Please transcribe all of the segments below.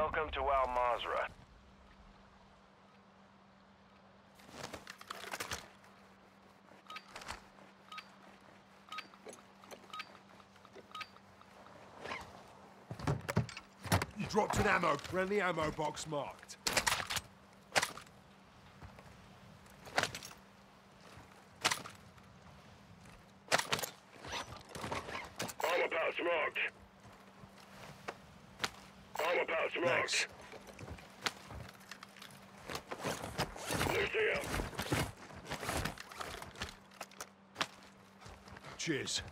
Welcome to Al Mazrah. You dropped an ammo. Friendly ammo box marked. Armor pouch marked. Armor pouch marked. Lucia. Cheers.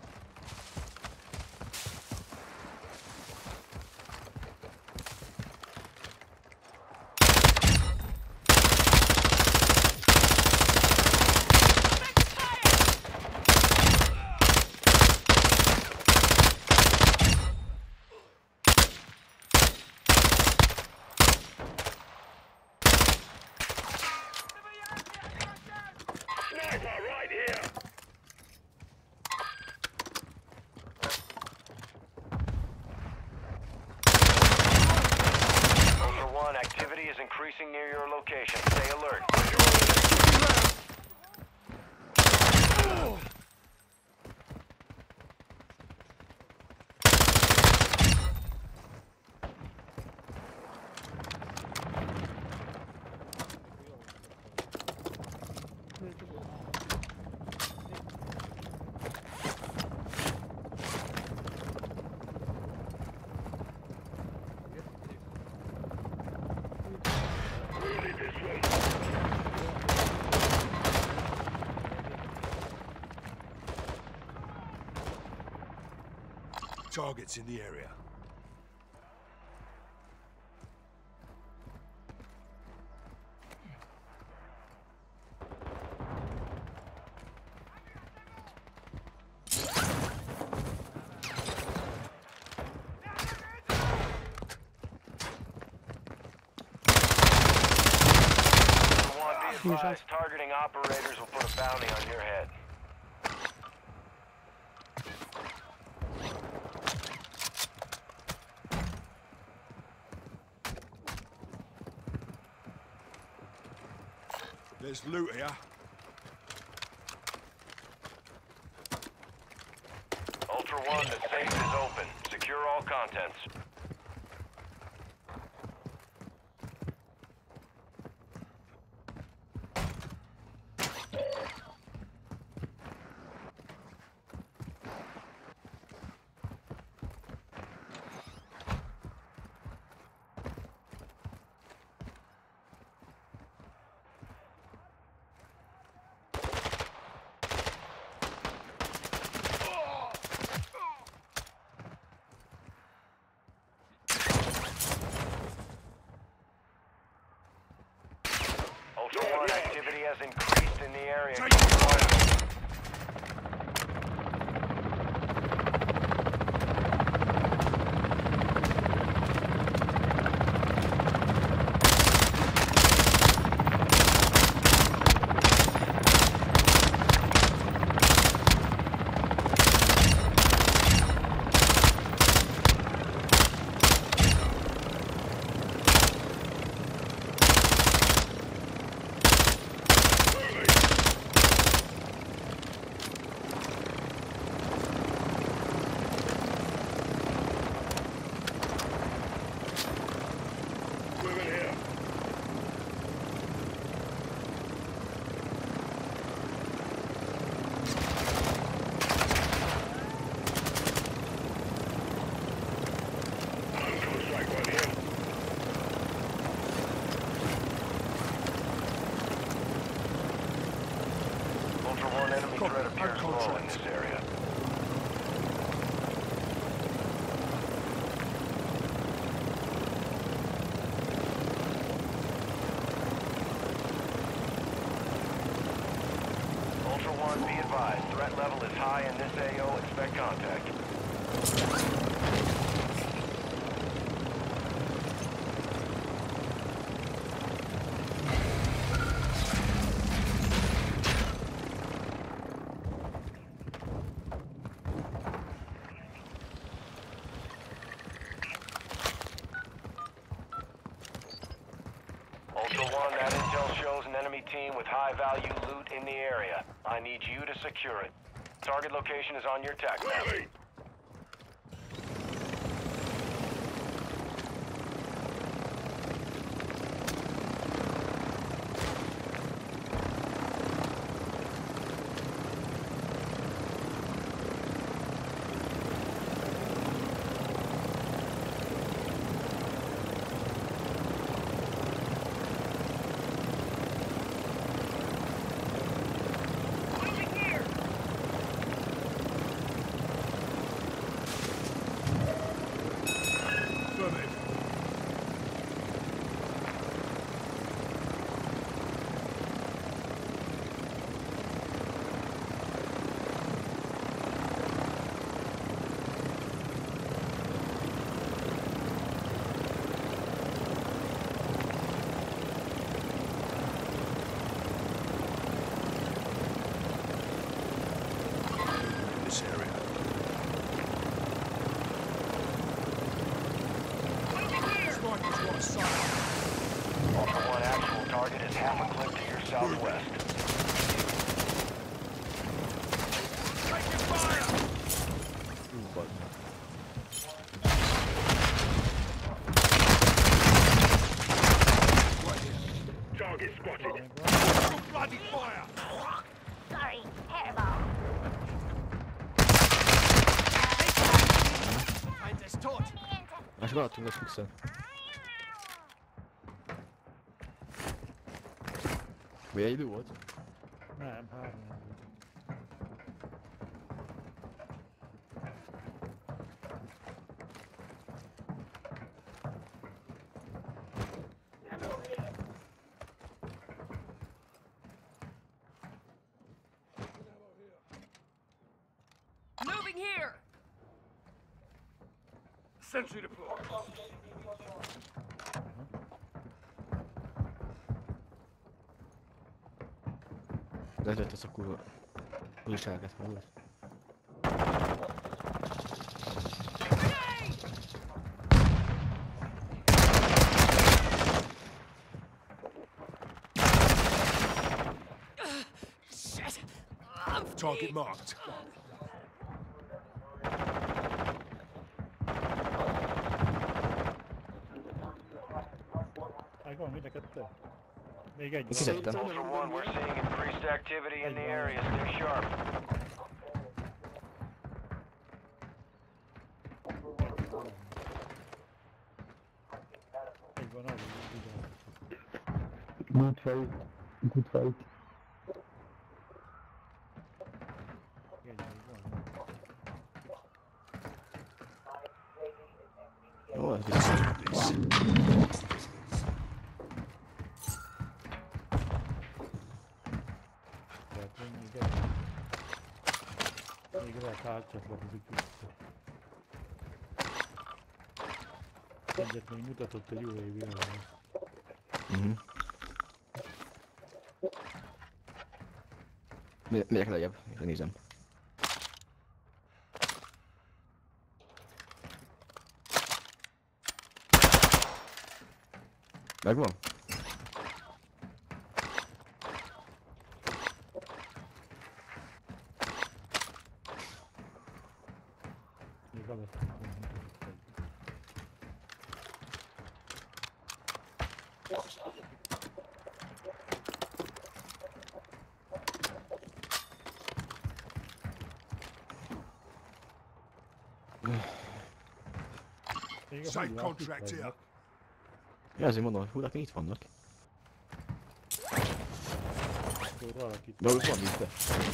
Sniper right here. Ultra One, activity is increasing near your location. Stay alert. Really this one. Targets in the area. Ultra One, be advised, targeting operators will put a bounty on your head. There's loot here. Ultra One, the safe is open. Secure all contents. Ultra One, activity has increased in the area. Take fire! Moving here. Uncon strike right here. Ultra One, enemy Copy. threat appears Uncon low in tracked. this area. Ultra One, be advised. Threat level is high in this AO. Expect contact. team with high-value loot in the area. I need you to secure it. Target location is on your tac map. Moving! This area. Sniper's right side. Ultra One, actual target is half a click to your southwest. Taking fire! Right here. Target spotted. Bloody fire! Sorry, hairball. And it's taut. Acho que ela tem ficção. Vê aí do outro. Nem, hát nem. Moving here! Sentry deployed. Lehetett ezt a kurva újságát magad. Shit! Target marked. Megvan mind a kettő? Még egy. Kizettem. Ultra One, we're seeing increased activity in the area. Stay sharp. Egy van, az igen. Good fight. Good fight. Egy van. Jó, ez biztos. Tehát még egy. Még lehet átcsatlakozik vissza. Egyet még mutatott egy UAV világon. Megyek lejjebb, nézem. Megvan? Még alatt. Same contract here. Ja, ezért mondom, hogy hullák még itt vannak. De ott van itt.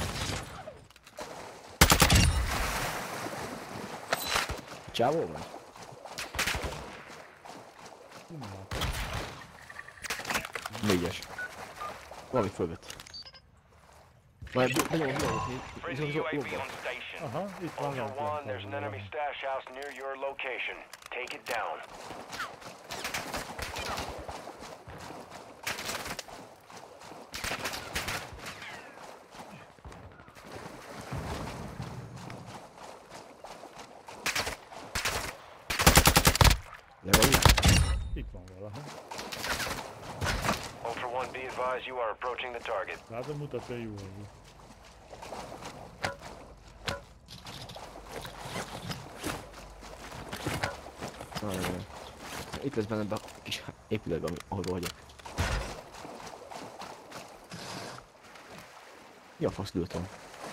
Csávó van? Négyes. Valami fölvett. Majd benyomom, Friendly UAV on station. Aha, itt van. Ultra One, there's an enemy stash house near your location. Take it down. De van itt. Itt van valaha. Ultra One, be advised you are approaching the target. Látom, mutatja a UAV. Itt lesz benne a kis épületben, ahol vagyok. Mi a fasz lőttem?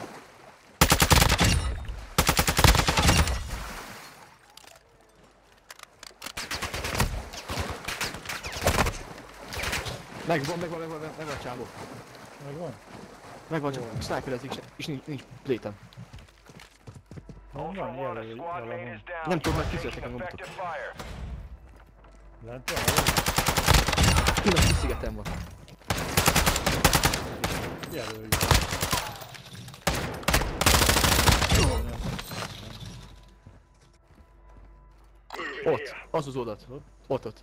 Megvan a csávó. Megvan? Megvan, csak sniperezik, és nincs plétem. Van Ultra One, a jelölő squad mate valahol. is down. Nem tudom, You are meg kiszedtek taking a effective fire. Lent van? Kint a kis szigeten van. Jelölj. Ott, az az oldalt. Ott.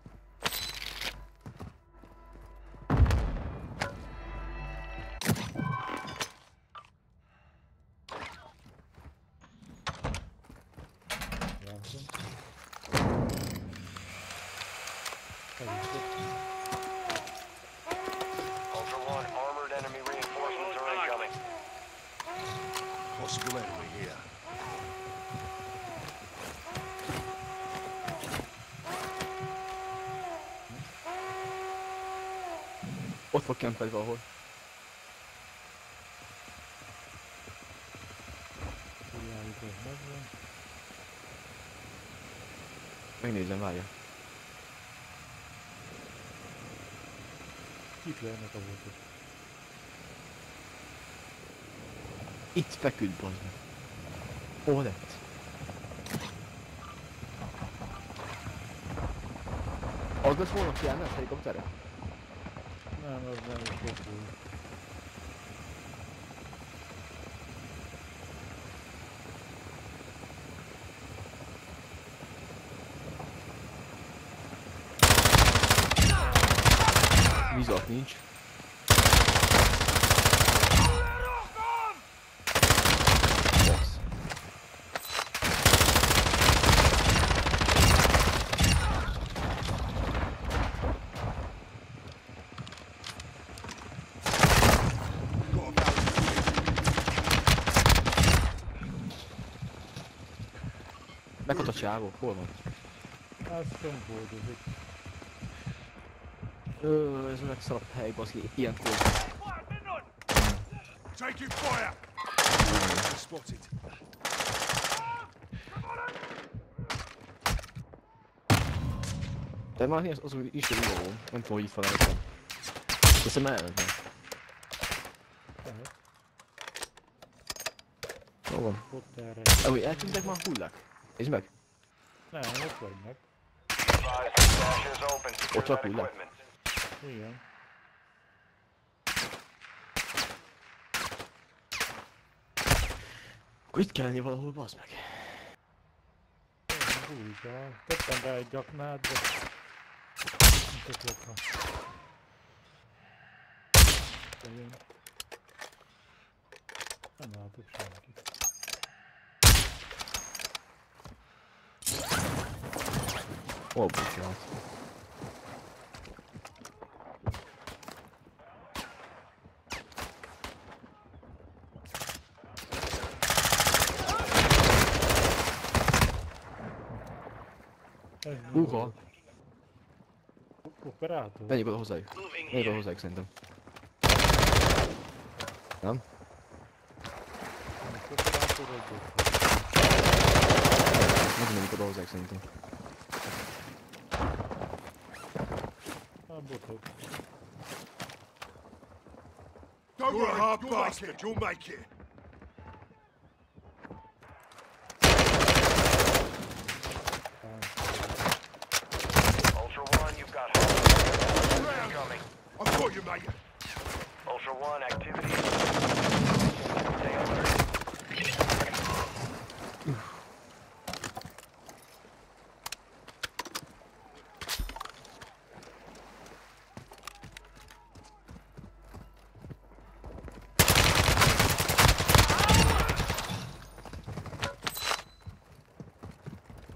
Ultra One, armored enemy reinforcements are incoming. Possible enemy here. Ott fog kempelni valahol. Kiállítás megvan. Megnézem, várja. Itt lehetnek a voltok. Itt feküdt, bazd meg. Hol lett? Aggasz volna ki elment helikopterre? Nem, az nem is fog. Vizak nincs. Basz. Meghat a csávó, hol van? Az szomboldozik. Ez a legszarabb hely, baszki, ilyenkor. Taking fire! Spotted. De már az is egy videó, nem tudom, hogy így felejtem. Hiszem elment. Tehát, Jó van. ott erre. Ahogy eltűntek már hullák. Nézd meg. Nem, ott vannak. Advise the stash is open. Secure Ott csak that úgy le. equipment. Igen. Akkor itt kell lenni valahol, bazd meg. Bújja. Tettem rá egy gyaknát, de... Mit lopva. Igen. Nem látok senkit. Hol bocsánat. Húha! Operátor? Menjünk oda hozzájuk. Menjünk oda hozzájuk szerintem. Nem? Operátor vagy bot? Menjünk oda hozzájuk szerintem. A botok. Don't worry, a hard bastard. You'll make it. Ultra One, you've got hostile incoming. I've got you, mate. Ultra One, activity. Stay alert.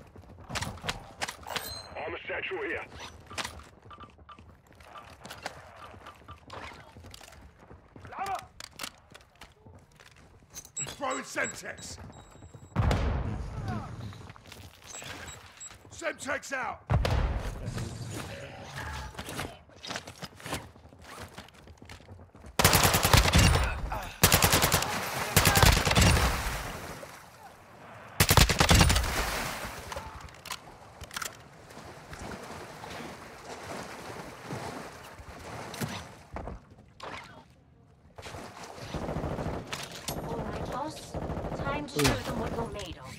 I'm a satchel here. Throwing Semtex! Semtex out! Alright, boss. Time to show them what you're made of.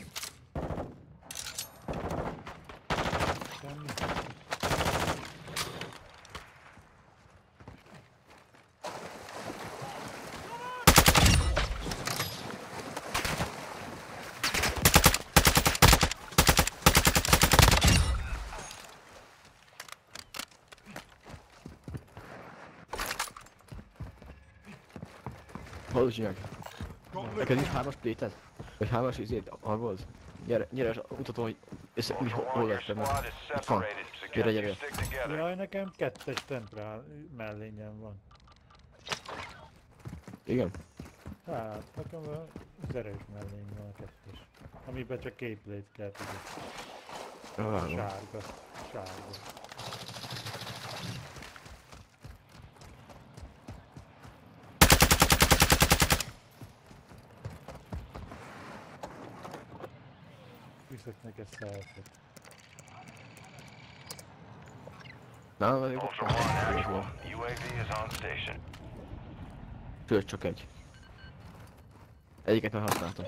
Hol csinálják? Got Neked nincs 3-as pléted? Vagy 3-as izét, arról? Gyere, mutatom, hogy mi Ultra hol One, your lettem meg. squad is Itt van. separated. Gyere, Suggest you gyere. stick together. Jaj, nekem 2-es templál mellényem van. Igen? Hát, nekem az erős mellény van a 2-es. Amiben csak képlét kell tudni. Sárga. Viszek neked szelfet. Nem, vagyok Ultra One, actual. UAV is on station. Sőt, csak egy. Egyiket már használtam.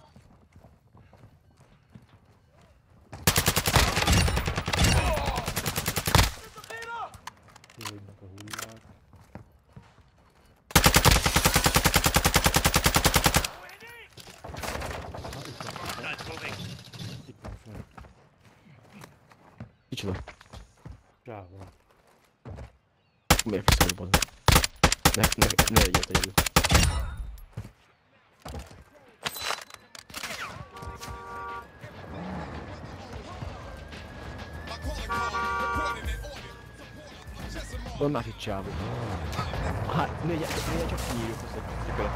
Kívülnek a hullák. Itt van föl. Kicsoda? Bravo. Miért piszolj bazd? Ne legyél egyedül. Van már itt csávó. Hát, négyen csak kinyírjuk össze. Tökélet.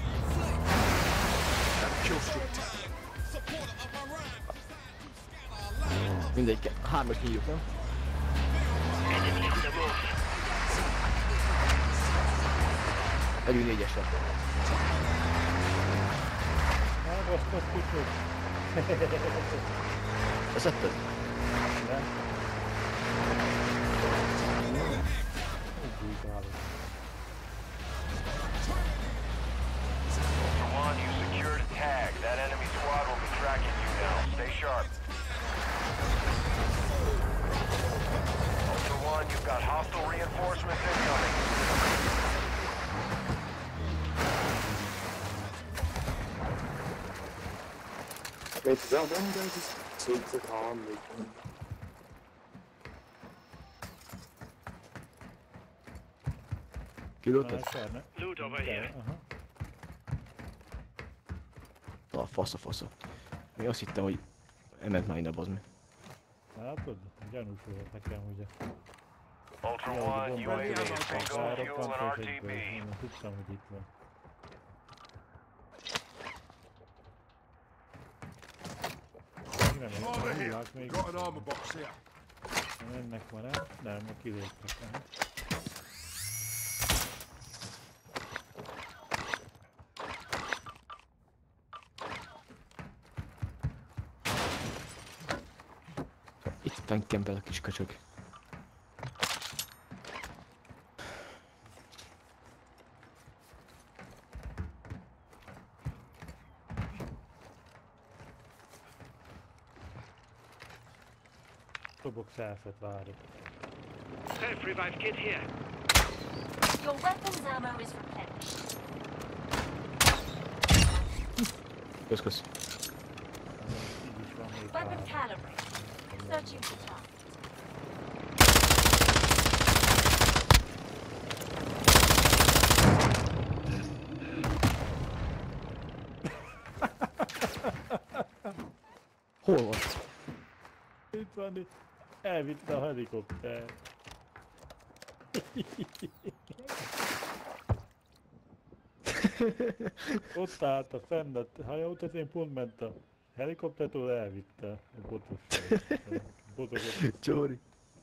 Mindegy, 3-as nyírjuk, nem? Elő 4-esre. Na, basztott kutyuk. Eszetted? Nem? Úgy bújtálok. Ultra One, you secured a tag. That enemy squad will be tracking you now. Stay sharp. Ultra One, you've got hostile reinforcements incoming. Wait, is that one guy just take the car and make him? Kilőtted? Loot over here. Aha. A fasza. Még azt hittem, hogy ement már innen, bazd meg. Látod? Gyanús volt nekem, ugye. Ultra Ja, One, hogy a UAV bombát is bingo fuel and RTB. Én tudtam, hogy itt van. Nem, a Armor here. hullák még Got an armor box here. ennek van el? Nem, a kilőttek. Itt fenkem vele a kis köcsög. Dobok szelfet, várjuk. Self revive kit here. Your weapons ammo is replenished. Kösz. Így is van még Weapon pár. calibrated. Searching for target. Hol van? Itt van, itt. Elvitte a helikopter. Ott állt a fenn a hajót, én pont ment a helikoptertől elvitte a botos. Botokat. Csóri.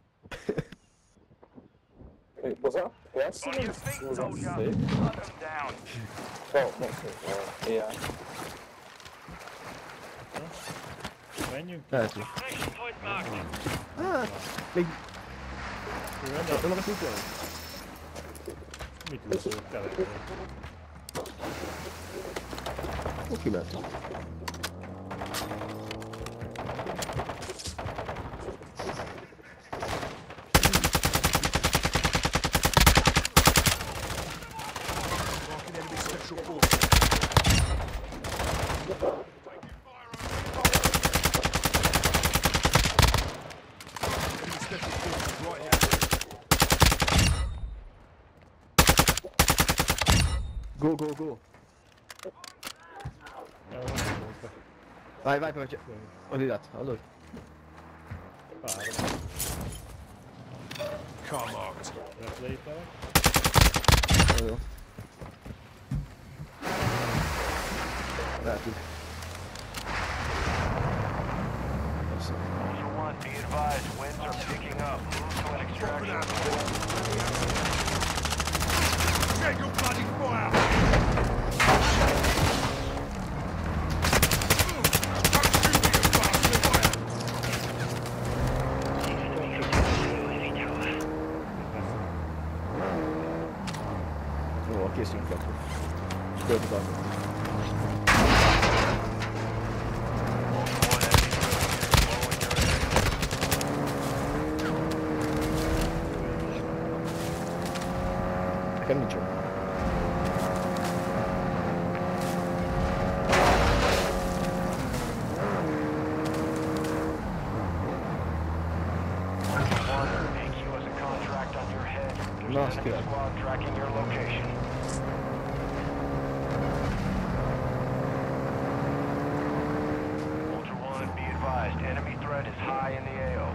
Wait, was that person? On your feet, Was that soldier. safe? Hunt them down. Oh, not safe. Yeah. Menjünk ki. Lehet, hogy... Extraction point marked. Még... Jön, Nem akarsz ütni? mit lőszol keletről? Ott kimentünk. Marking enemy special forces. Enemy special forces right here. Go, go, go. Várj, hogy... Az illat, hallod? Car marked. Replételek. Jó. Látjuk. Ultra One, be advised, winds are picking up. Move to an extraction point. Get your bloody fire! Jó, készünk fel. Több van. Nekem nincs olyan. AQ has a contract on your head. There's No, an it's enemy good. squad tracking your location. Ultra One, be advised, enemy threat is high in the AO.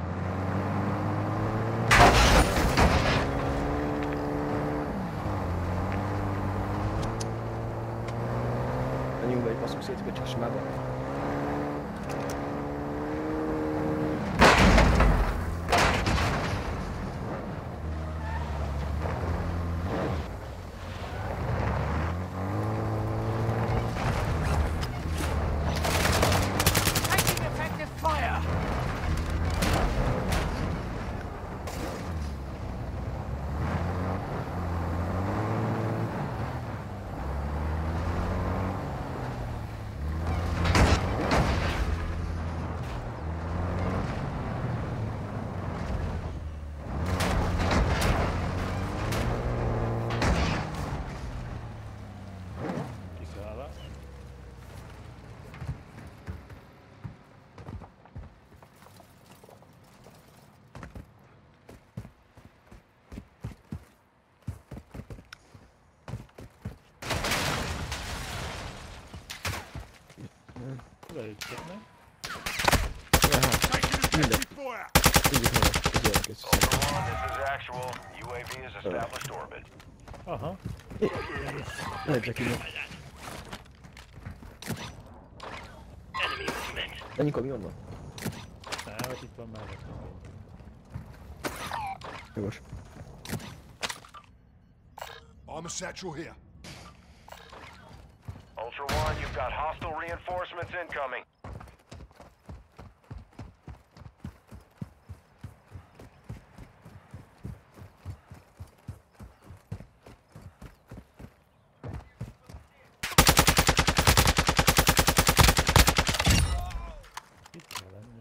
Menjünk be egy basszuk szét, hogy csak simába. Kiszállás. Leüthetnek. Taking effective fire! Tudjuk meg, ez olyan kész. Ultra One, this is actual. UAV is established orbit. Aha. Lehet csak innen. Enemy movement. Menjünk, ami onnan. Nem, vagy itt van mellett. Jogos. I'm a satchel here. Ultra One, you've got hostile reinforcements incoming. Itt kell lenni.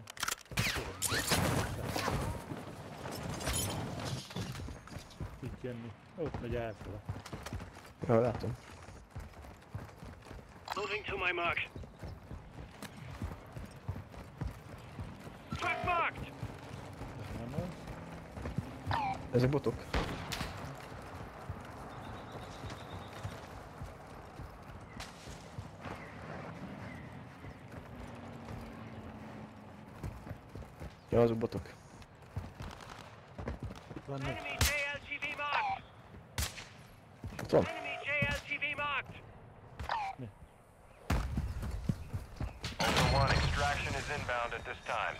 Itt jönni. Ott megy elfele. Jó, látom. Moving to my mark. Track marked. Ez nem az. Ezek botok. Ja, azok botok. Itt vannak. Enemy JLTV marked. Ott van. Enemy JLTV marked. One, extraction is inbound at this time.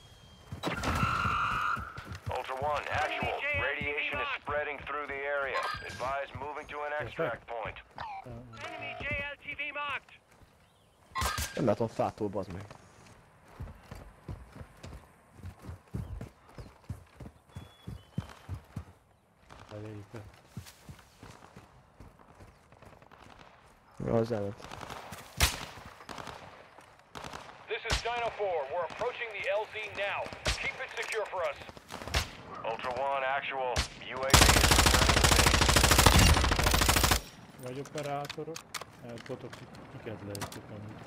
Ultra One, actual. Radiation is spreading through the area. Advise moving to an extract point. Enemy JLTV marked. Nem látom fától, bazd meg. Elégbe. Az elment. This is Dino 4. We're approaching the LZ now. Keep it secure for us. Ultra One, actual. UAV is Vagy operátorok? Elbotok, kiket lehetett amúgy.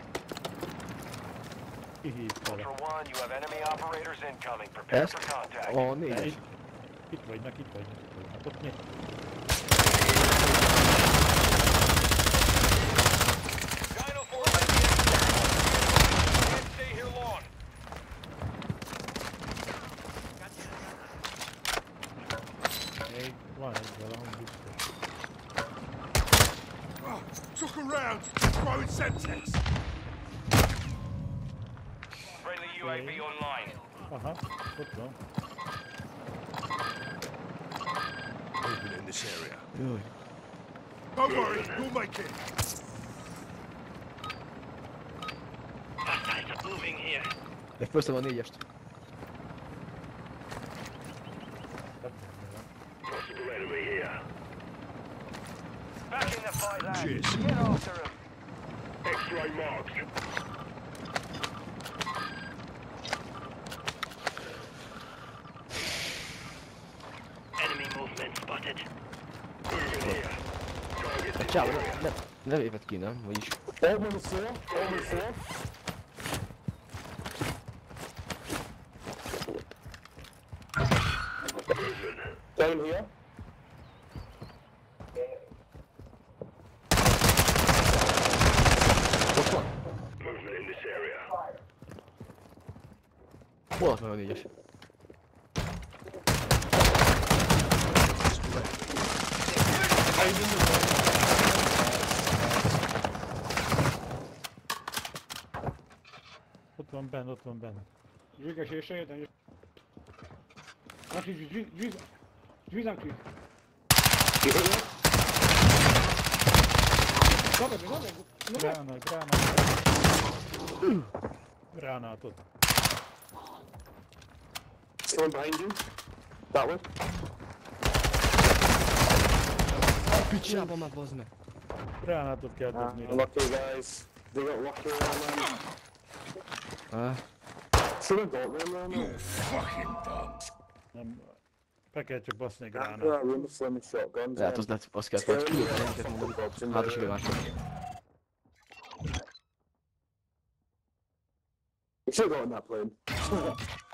Kihívta le. Ultra One, you have enemy operators incoming. Prepare Ezt? for contact. A négyes. Itt vagynak. Hát ott mi? Dino 4, can't stay here long. Még van egy valahol biztos. Took a round. Throwing Semtex. Friendly UAV online. Aha, ott van. Movement in this area. Jaj. Don't worry, we'll make it. Hostiles are moving here. Egy fölszem a négyest. Possible enemy here. Back in the fight, lads. Cheers. Get after him. X-ray marked. Enemy movement spotted. Moving here. Target A this csávó area. nem lépett ki, nem? Vagyis... Over the floor, over the floor. Down here. Ott van? Movement in this area. Hol ott van a négyes? Ott van benne. Dźwigaj się jeszcze jeden. Znaczy drzwi zamknij. Dobra, Gránátot. Someone behind you. That way. Picsába már, bazd meg. Gránátot kell dobni. Lucky guys. They got lucky around them. Should have got them around them. Fucking dumb. Nem. Be kell csak baszni a After gránát. that room of flaming shotguns. Lehet, azt kell fel, hogy küldök minket mondani. Hát is mások. You should have gotten that plane.